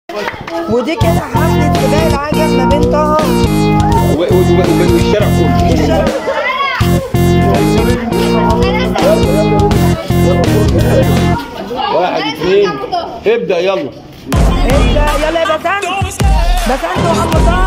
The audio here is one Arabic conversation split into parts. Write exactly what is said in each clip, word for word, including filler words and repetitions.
ودي كده حفلة سباق العجل ما بين طه والشارع كله. الشارع واحد اثنين ابدأ يلا. ابدأ يلا يا بسنت. بسنت وعم طه.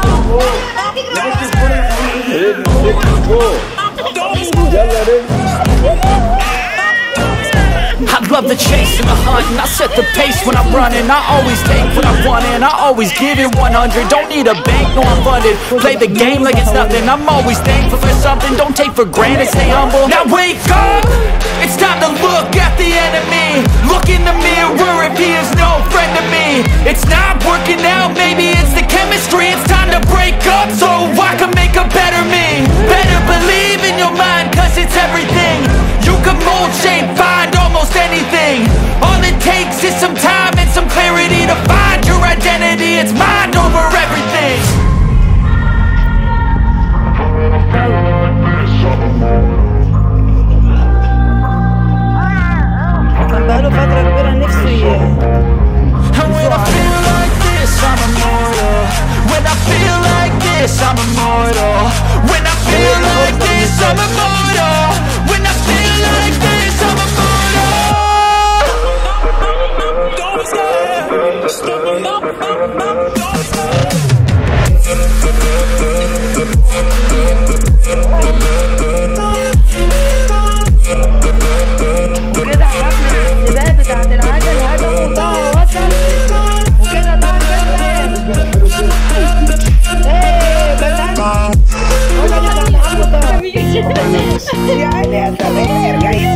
يلا رجل. I love the chase and the hunt, and I set the pace when I'm running. I always take what I want and I always give it one hundred. Don't need a bank, no I'm funded. Play the game like it's nothing. I'm always thankful for something. Don't take for granted, stay humble. Now wake up, it's time to look at the enemy. Look in the mirror if he is no friend to me. It's not working out, maybe it's the chemistry. It's time to break up so I can make a better me. Better believe in your mind, cause it's everything. You can mold, shape, find almost anything. All it takes is some time and some clarity to find your identity. It's mind over everything. كان بقاله فترة كبيرة نفسي. And when I feel like this, I'm immortal. When I feel like this, I'm immortal. When I feel like this, I'm immortal. When I feel like this, I'm immortal. Don't stop, stepping up, up, up, don't stop. وكده حفلة السباق بتاعت العجل هدفه وطه وصل. وكده طه كسبان. ايه بسنت. هما اللي بتاعت عم طه. يا عيني يا سمير جاي.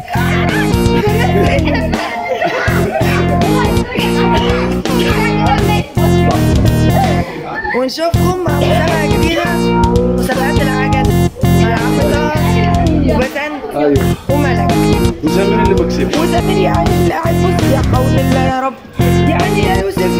ونشوفكم مع مسابقة جديدة. مسابقات العجل مع عم طه وبسنت. ايوه. وملك. وسمير اللي بكسبه. وسمير يعني اللي قاعد بص يا حول الله يا رب. يعني يا يوسف